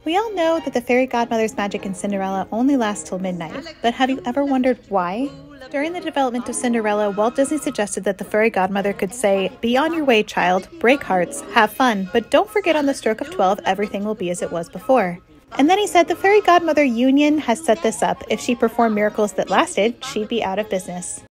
We all know that the fairy godmother's magic in Cinderella only lasts till midnight, but have you ever wondered why? During the development of Cinderella, Walt Disney suggested that the fairy godmother could say, "Be on your way, child, break hearts, have fun, but don't forget on the stroke of 12 everything will be as it was before." And then he said the fairy godmother union has set this up. If she performed miracles that lasted, she'd be out of business.